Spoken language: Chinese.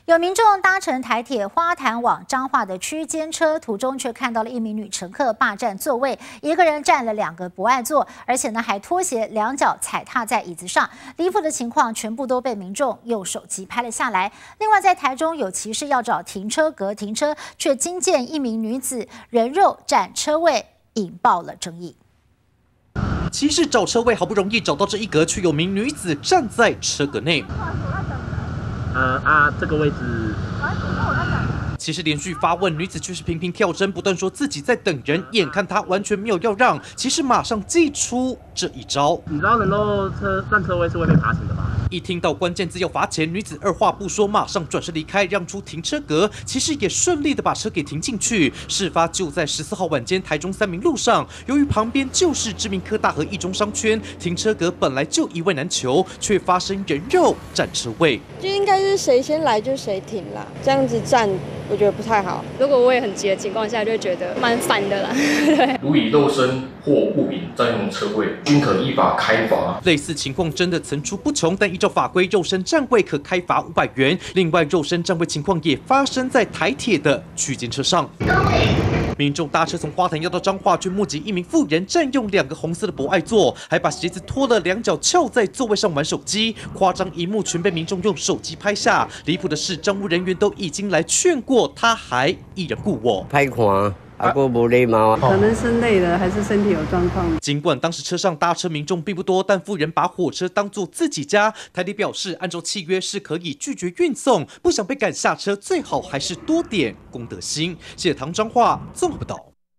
有民众搭乘台铁花坛往彰化的区间车，途中却看到了一名女乘客霸占座位，一个人占了2个不爱座，而且还脱鞋2脚踩踏在椅子上。离谱的情况全部都被民众用手机拍了下来。另外，在台中有骑士要找停车格停车，却惊见一名女子人肉占车位，引爆了争议。 骑士找车位好不容易找到这一格，却有名女子站在车格内。 这个位置。 骑士连续发问，女子却是频频跳针，不断说自己在等人。眼看她完全没有要让，骑士马上祭出这一招。 你知道人肉占车位是会被罚钱的吧？ 一听到关键字要罚钱，女子二话不说，马上转身离开，让出停车格。骑士也顺利的把车给停进去。事发就在14号晚间，台中3民路上，由于旁边就是知名科大和一中商圈，停车格本来就一位难求，却发生人肉占车位。 就应该是谁先来就谁停啦，这样子占我觉得不太好。 如果我也很急的情况下，就会觉得蛮烦的啦。对。 如以肉身或物品占用车位，均可依法开罚。 类似情况真的层出不穷，但依照法规，肉身占位可开罚500元。另外，肉身占位情况也发生在台铁的区间车上。民众搭车从花坛要到彰化，却目击一名妇人占用2个红色的博爱座，还把鞋子脱了2脚翘在座位上玩手机，夸张一幕全被民众用手机拍下。离谱的是，政务人员都已经来劝过，他还依然故我。 拍看。 还无礼貌啊！ 可能是累了，还是身体有状况。 尽管当时车上搭车民众并不多，但妇人把火车当作自己家。台铁表示，按照契约是可以拒绝运送，不想被赶下车，最好还是多点公德心。谢谢唐彰化综合报道。